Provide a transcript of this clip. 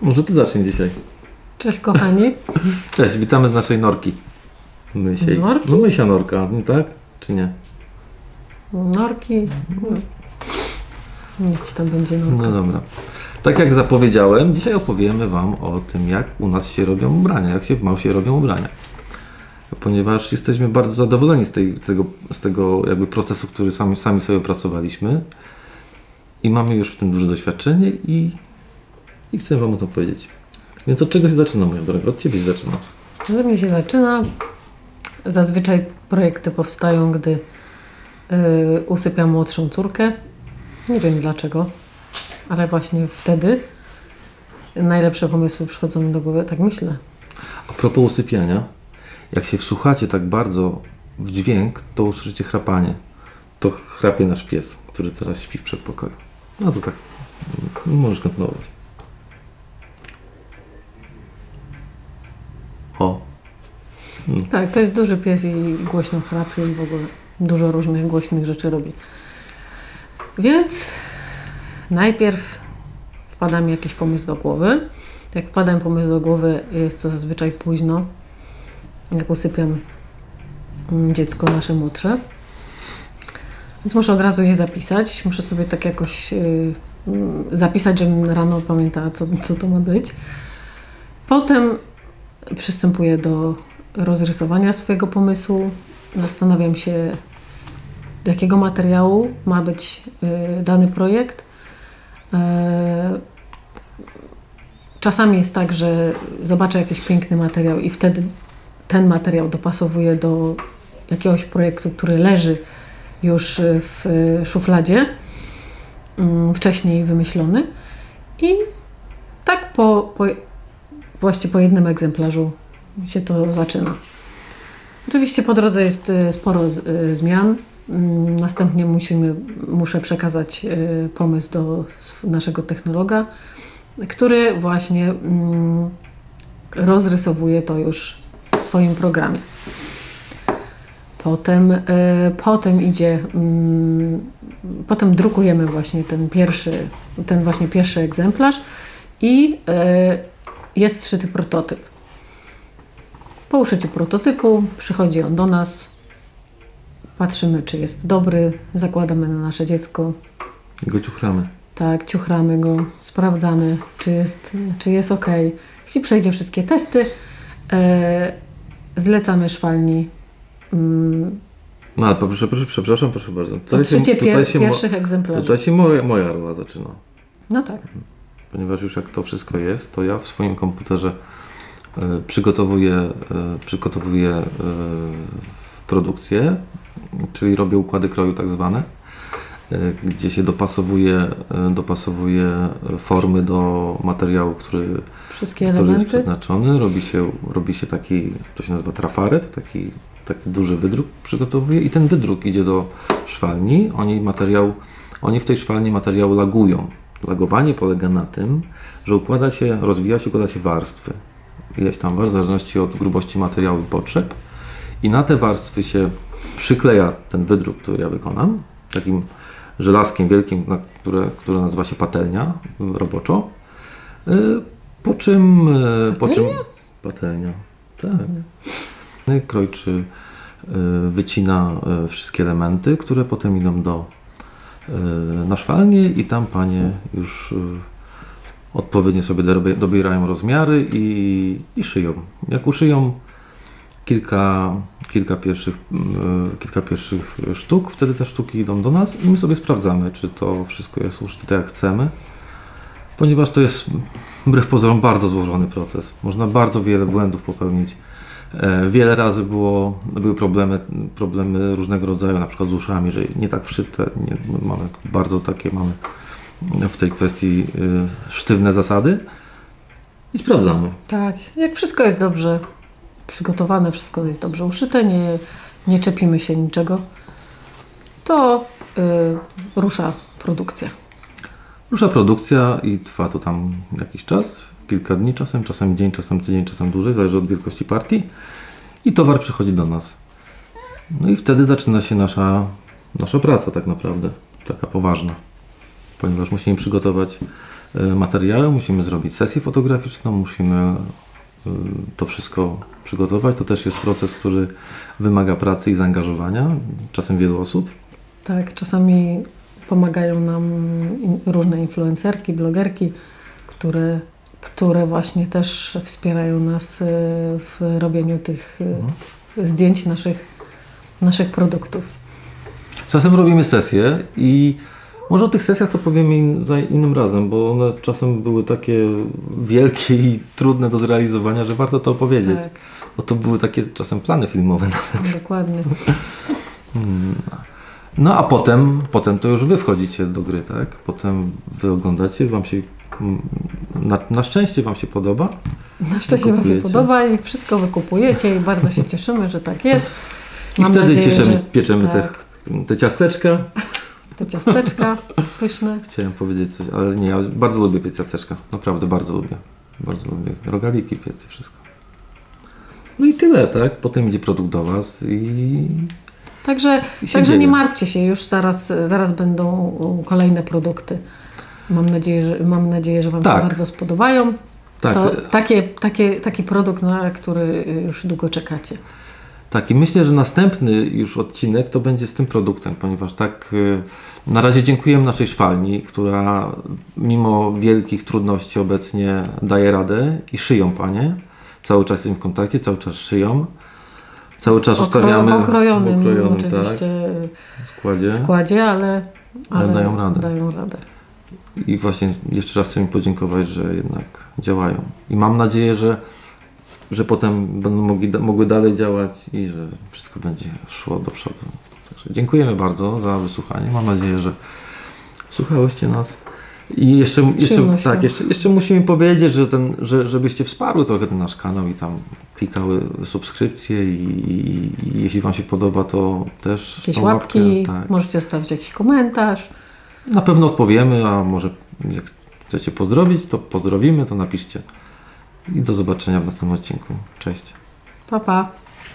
Może ty zacznij dzisiaj. Cześć kochani. Cześć, witamy z naszej norki. Norki? No mysia norka, nie tak? Czy nie? Norki. Niech ci tam będzie norka. No dobra. Tak jak zapowiedziałem, dzisiaj opowiemy wam o tym, jak u nas się robią ubrania, jak się w Małsie robią ubrania. Ponieważ jesteśmy bardzo zadowoleni z tego jakby procesu, który sami sobie pracowaliśmy i mamy już w tym duże doświadczenie i chcę wam o tym powiedzieć. Więc od czego się zaczyna, moja droga? Od ciebie się zaczyna. Ode mnie się zaczyna. Zazwyczaj projekty powstają, gdy usypiam młodszą córkę. Nie wiem dlaczego, ale właśnie wtedy najlepsze pomysły przychodzą mi do głowy, tak myślę. A propos usypiania, jak się wsłuchacie tak bardzo w dźwięk, to usłyszycie chrapanie. To chrapie nasz pies, który teraz śpi w przedpokoju. No to tak, możesz kontynuować. O. No. Tak, to jest duży pies i głośno chrapie i w ogóle dużo różnych głośnych rzeczy robi. Więc najpierw wpada mi jakiś pomysł do głowy. Jak wpada mi pomysł do głowy, jest to zazwyczaj późno, jak usypiam dziecko nasze młodsze. Więc muszę od razu je zapisać. Muszę sobie tak jakoś zapisać, żebym rano pamiętała, co to ma być. Potem przystępuję do rozrysowania swojego pomysłu. Zastanawiam się, z jakiego materiału ma być dany projekt. Czasami jest tak, że zobaczę jakiś piękny materiał i wtedy ten materiał dopasowuję do jakiegoś projektu, który leży już w szufladzie, wcześniej wymyślony. I tak właśnie po jednym egzemplarzu się to zaczyna. Oczywiście po drodze jest sporo zmian. Następnie muszę przekazać pomysł do naszego technologa, który właśnie rozrysowuje to już w swoim programie. Potem drukujemy właśnie ten właśnie pierwszy egzemplarz i jest zszyty prototyp. Po uszyciu prototypu przychodzi on do nas, patrzymy, czy jest dobry, zakładamy na nasze dziecko. I go ciuchramy. Tak, ciuchramy go, sprawdzamy, czy jest ok. Jeśli przejdzie wszystkie testy, zlecamy szwalni. No ale przepraszam, proszę bardzo. Odszycie pierwszych egzemplarzy. Tutaj się moja rola zaczyna. No tak. Ponieważ już jak to wszystko jest, to ja w swoim komputerze przygotowuję produkcję, czyli robię układy kroju tak zwane, gdzie się dopasowuje formy do materiału, który jest przeznaczony. Robi się taki, to się nazywa trafaret, taki duży wydruk przygotowuje i ten wydruk idzie do szwalni. Oni w tej szwalni materiał lagują. Lagowanie polega na tym, że rozwija się warstwy. Ileś tam warstw, w zależności od grubości materiału i potrzeb. I na te warstwy się przykleja ten wydruk, który ja wykonam, takim żelazkiem wielkim, które nazywa się patelnia roboczo. Po czym patelnia, tak. Krojczy, wycina wszystkie elementy, które potem idą na szwalnię i tam panie już odpowiednio sobie dobierają rozmiary i szyją. Jak uszyją kilka pierwszych sztuk, wtedy te sztuki idą do nas i my sobie sprawdzamy, czy to wszystko jest uszyte tak jak chcemy. Ponieważ to jest wbrew pozorom bardzo złożony proces. Można bardzo wiele błędów popełnić. Wiele razy były problemy różnego rodzaju, na przykład z uszami, że nie tak wszyte. Mamy w tej kwestii sztywne zasady i sprawdzamy. Tak, jak wszystko jest dobrze przygotowane, wszystko jest dobrze uszyte, nie czepimy się niczego, to rusza produkcja. Rusza produkcja i trwa to tam jakiś czas, kilka dni czasem dzień, czasem tydzień, czasem dłużej, zależy od wielkości partii i towar przychodzi do nas. No i wtedy zaczyna się nasza praca tak naprawdę, taka poważna, ponieważ musimy przygotować materiały, musimy zrobić sesję fotograficzną, musimy to wszystko przygotować. To też jest proces, który wymaga pracy i zaangażowania, czasem wielu osób. Tak, czasami pomagają nam różne influencerki, blogerki, które właśnie też wspierają nas w robieniu tych zdjęć naszych produktów. Czasem robimy sesje i może o tych sesjach to powiemy innym razem, bo one czasem były takie wielkie i trudne do zrealizowania, że warto to opowiedzieć. Tak. Bo to były takie czasem plany filmowe nawet. Dokładnie. No a potem to już wy wchodzicie do gry, tak? Potem wy oglądacie, wam się na szczęście wam się podoba. Na szczęście wam się podoba i wszystko wykupujecie i bardzo się cieszymy, że tak jest. I wtedy pieczemy tak. te ciasteczka. Te ciasteczka pyszne. Chciałem powiedzieć coś, ale nie, ja bardzo lubię piec ciasteczka. Naprawdę bardzo lubię. Bardzo lubię rogaliki piec i wszystko. No i tyle, tak? Potem idzie produkt do was i... Także nie martwcie się, już zaraz będą kolejne produkty. Mam nadzieję, że wam się bardzo spodobają. Tak. To taki produkt, na który już długo czekacie. Tak, i myślę, że następny już odcinek to będzie z tym produktem, ponieważ tak na razie dziękujemy naszej szwalni, która mimo wielkich trudności obecnie daje radę i szyją panie. Cały czas jesteśmy w kontakcie, cały czas szyją. Cały czas ustawiamy w okrojonym oczywiście składzie, ale dają radę. I właśnie jeszcze raz chcę mi podziękować, że jednak działają. I mam nadzieję, że potem będą mogły dalej działać i że wszystko będzie szło do przodu. Także dziękujemy bardzo za wysłuchanie. Mam nadzieję, że słuchałyście nas. I jeszcze musimy powiedzieć, żebyście wsparły trochę ten nasz kanał i tam klikały subskrypcje i jeśli wam się podoba, to też jakieś łapki, możecie stawić jakiś komentarz. Na pewno odpowiemy, a może jak chcecie pozdrowić, to pozdrowimy, to napiszcie. I do zobaczenia w następnym odcinku. Cześć. Pa, pa.